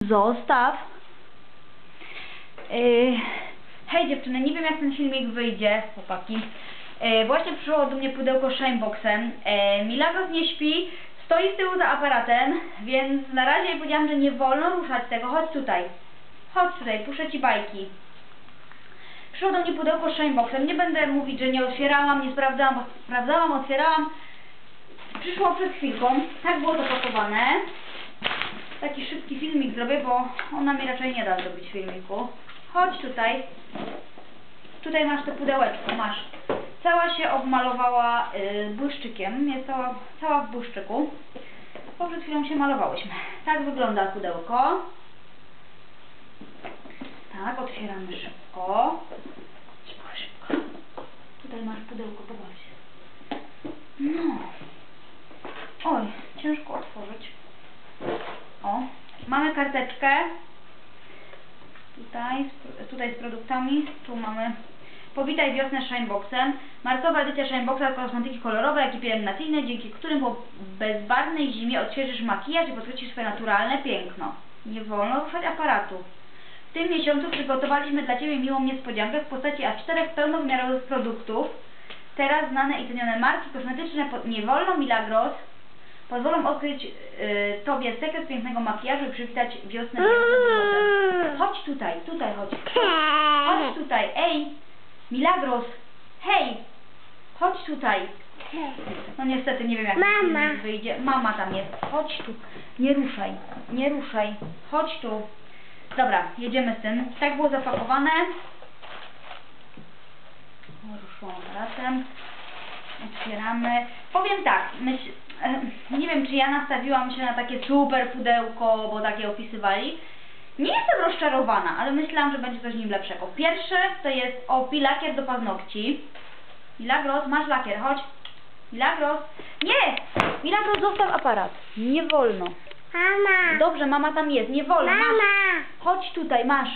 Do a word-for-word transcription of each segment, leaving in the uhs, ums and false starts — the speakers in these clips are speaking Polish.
Zostaw. Yy, hej dziewczyny, nie wiem jak ten filmik wyjdzie, chłopaki. Yy, właśnie przyszło do mnie pudełko Shineboxem. Yy, Milagros nie śpi, stoi z tyłu za aparatem, więc na razie powiedziałam, że nie wolno ruszać tego. Chodź tutaj. Chodź tutaj, puszczę ci bajki. Przyszło do mnie pudełko Shineboxem. Nie będę mówić, że nie otwierałam, nie sprawdzałam, bo sprawdzałam, otwierałam. Przyszło przed chwilką. Tak było to pakowane. Taki szybki filmik zrobię, bo ona mi raczej nie da zrobić filmiku. Chodź tutaj. Tutaj masz to pudełeczko, masz. Cała się obmalowała yy, błyszczykiem. Jest cała, cała w błyszczyku. Bo przed chwilą się malowałyśmy. Tak wygląda pudełko. Tak, otwieramy szybko. Szybko, szybko. Tutaj masz pudełko, pobaw się. No. Oj, ciężko otworzyć. O, mamy karteczkę. Tutaj, tutaj z produktami. Tu mamy Powitaj wiosnę Shineboxem. Marcowa edycja Shineboxa, kosmetyki kolorowe, jak i pielęgnacyjne, dzięki którym po bezbarwnej zimie odświeżysz makijaż i podkreślisz swoje naturalne piękno. Nie wolno ruszać aparatu. W tym miesiącu przygotowaliśmy dla Ciebie miłą niespodziankę w postaci aż czterech pełnowymiarowych produktów. Teraz znane i cenione marki kosmetyczne pod nie wolno Milagros pozwolą odkryć yy, Tobie sekret pięknego makijażu i przywitać wiosnę pięknym. Chodź tutaj, tutaj chodź. Chodź tutaj, ej! Milagros! Hej! Chodź tutaj! No niestety nie wiem jak Mama. wyjdzie. Mama tam jest. Chodź tu. Nie ruszaj. Nie ruszaj. Chodź tu. Dobra, jedziemy z tym. Tak było zapakowane. Ruszyłam aparatem. Otwieramy. Powiem tak, myśl, nie wiem czy ja nastawiłam się na takie super pudełko, bo takie opisywali. Nie jestem rozczarowana, ale myślałam, że będzie coś nim lepszego. Pierwsze to jest Opi lakier do paznokci. Milagros, masz lakier, chodź. Milagros, nie! Milagros, zostaw aparat. Nie wolno. Mama. Dobrze, mama tam jest, nie wolno. Mama. Masz. Chodź tutaj, masz.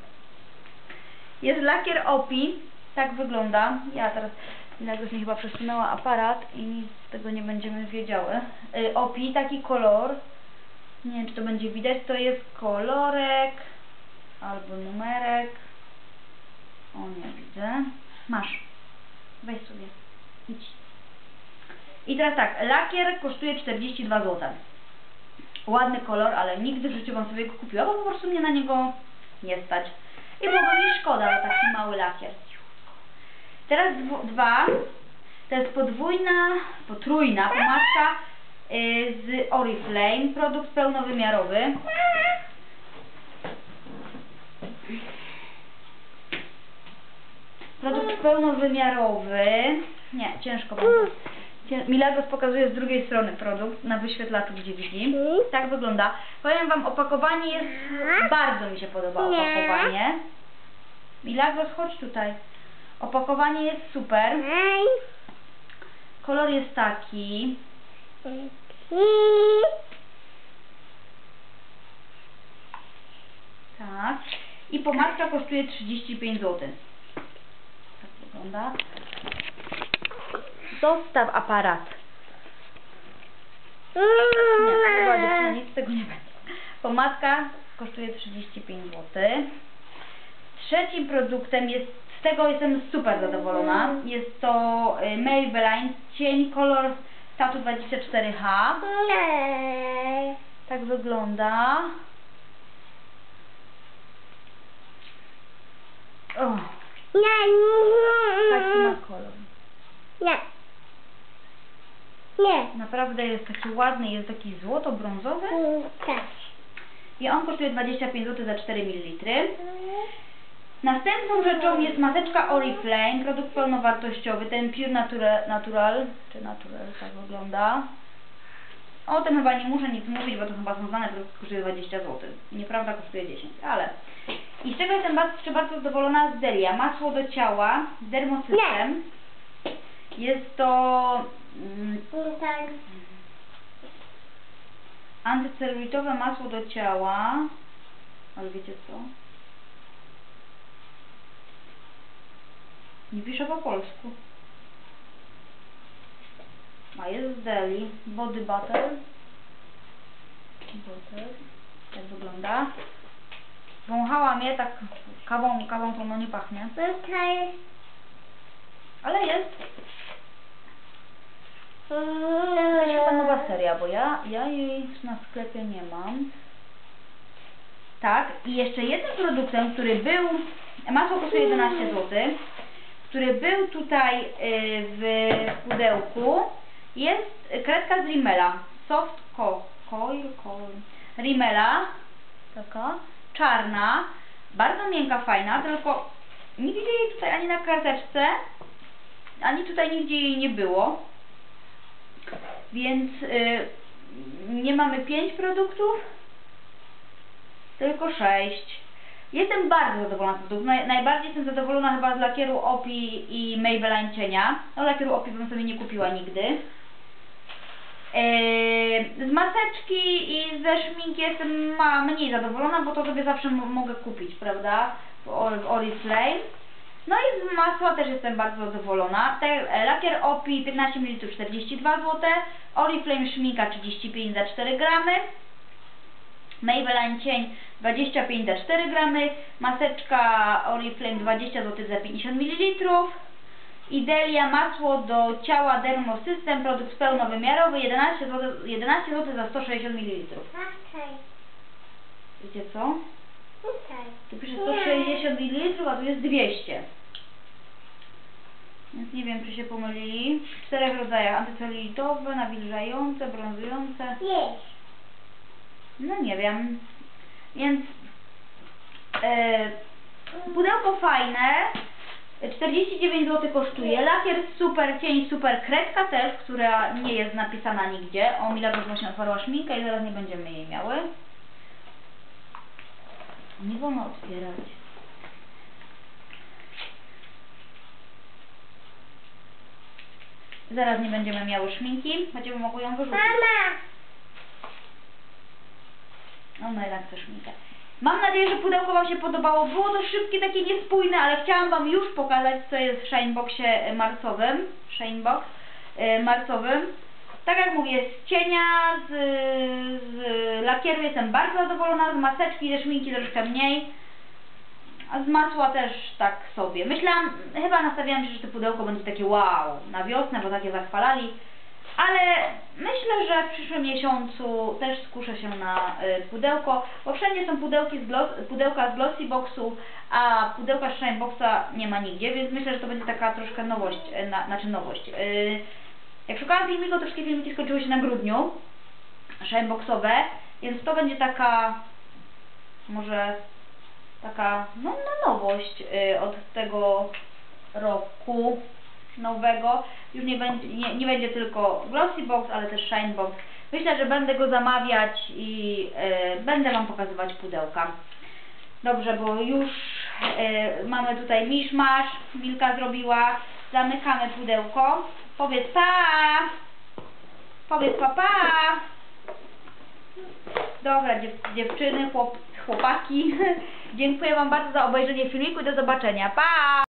Jest lakier Opi. Tak wygląda. Ja teraz, Milagros mi chyba przesunęła aparat i nic z tego nie będziemy wiedziały. Yy, Opi, taki kolor. Nie wiem, czy to będzie widać. To jest kolorek albo numerek. O, nie widzę. Masz. Weź sobie. Idź. I teraz tak, lakier kosztuje czterdzieści dwa złote. Ładny kolor, ale nigdy w życiu bym sobie go kupiła, bo po prostu mnie na niego nie stać. I byłoby mi szkoda, ale taki mały lakier. Teraz dwa. To jest podwójna, potrójna pomadka yy, z Oriflame. Produkt pełnowymiarowy. Produkt pełnowymiarowy. Nie, ciężko będzie. Milagros pokazuje z drugiej strony produkt na wyświetlaczu, gdzie widzi. Tak wygląda. Powiem Wam, opakowanie jest... Bardzo mi się podoba opakowanie. Milagros, chodź tutaj. Opakowanie jest super. Kolor jest taki. Tak. I pomadka kosztuje trzydzieści pięć złotych. Tak wygląda. Zostaw aparat. Nie, chyba nic z tego nie będzie. Pomadka kosztuje trzydzieści pięć złotych. Trzecim produktem jest, z tego jestem super zadowolona. Jest to Maybelline cień kolor Tattoo dwadzieścia cztery H. Tak wygląda. O. Taki ma kolor. Nie. Nie. Naprawdę jest taki ładny, jest taki złoto-brązowy. Tak. I on kosztuje dwadzieścia pięć złotych za cztery mililitry. Następną rzeczą jest maseczka Oriflame, produkt pełnowartościowy, ten Pure Natural, natural czy Natural, tak wygląda. O tym chyba nie muszę nic mówić, bo to chyba są znane, produkt kosztuje dwadzieścia złotych. Nieprawda, kosztuje dziesięć, ale... I z czego jestem bardzo, bardzo zadowolona? Z Delia. Masło do ciała z dermosystem. Jest to... Mm, antycelulitowe masło do ciała. Ale wiecie co? Nie piszę po polsku. A jest z Deli. Body butter. Butter. Tak wygląda. Wąchałam je tak kawą, kawą to no nie pachnie. Tutaj. Ale jest. Jakaś chyba nowa seria, bo ja, ja jej na sklepie nie mam. Tak, i jeszcze jednym produktem, który był, masło kosztuje jedenaście złotych, który był tutaj y, w pudełku, jest kredka z Rimmela. Soft co coil, coil. Rimmela, taka czarna, bardzo miękka, fajna, tylko nie widzę jej tutaj ani na karteczce, ani tutaj nigdzie jej nie było. Więc y, nie mamy pięć produktów, tylko sześć. Jestem bardzo zadowolona z produktów. Naj, najbardziej jestem zadowolona chyba z lakieru Opi i Maybelline cienia. No lakieru Opi bym sobie nie kupiła nigdy. Yy, z maseczki i ze szminki jestem ma mniej zadowolona, bo to sobie zawsze mogę kupić, prawda? W, w Oriflame. No i z masła też jestem bardzo zadowolona. Te, lakier Opi piętnaście mililitrów czterdzieści dwa złote, Oriflame szminka trzydzieści pięć za cztery gramy, Maybelline cień dwadzieścia pięć za cztery gramy, maseczka Oriflame dwadzieścia złotych za pięćdziesiąt mililitrów, Idelia masło do ciała Dermosystem, produkt pełnowymiarowy jedenaście złotych za sto sześćdziesiąt mililitrów. Tutaj. Wiecie co? Tutaj. Tu pisze sto sześćdziesiąt mililitrów, a tu jest dwieście. Więc nie wiem, czy się pomylili. W czterech rodzajach: antycelulitowe, nawilżające, brązujące. Jest. No nie wiem. Więc e, pudełko fajne. czterdzieści dziewięć złotych kosztuje. Lakier super cień, super kredka też, która nie jest napisana nigdzie. O, Milagros właśnie otwarła szminkę i zaraz nie będziemy jej miały. Nie wolno otwierać. Zaraz nie będziemy miały szminki. Będziemy mogły ją wyrzucić. Mama. No jednak chcę szminkę. Mam nadzieję, że pudełko Wam się podobało. Było to szybkie, takie niespójne, ale chciałam Wam już pokazać, co jest w Shineboxie marcowym. Shinebox yy, marcowym. Tak jak mówię, z cienia, z, z lakieru jestem bardzo zadowolona, z maseczki, ze szminki troszkę mniej, a z masła też tak sobie. Myślałam, chyba nastawiałam się, że to pudełko będzie takie wow na wiosnę, bo takie zachwalali, ale myślę, że w przyszłym miesiącu też skuszę się na y, pudełko, bo wszędzie są pudełki z gloss, pudełka z Glossyboxu, a pudełka z Shineboxa nie ma nigdzie, więc myślę, że to będzie taka troszkę nowość, y, na, znaczy nowość. Y, Jak szukałam filmiku, to wszystkie filmiki skończyły się na grudniu, Shineboxowe, więc to będzie taka, może taka, no, no nowość y, od tego roku nowego. Już nie będzie, nie, nie będzie tylko Glossybox, ale też Shinebox. Myślę, że będę go zamawiać i y, będę Wam pokazywać pudełka. Dobrze, bo już y, mamy tutaj miszmasz, Milka zrobiła, zamykamy pudełko. Powiedz pa! Powiedz pa pa! Dobra dziew dziewczyny, chłop chłopaki, dziękuję Wam bardzo za obejrzenie filmiku i do zobaczenia. Pa!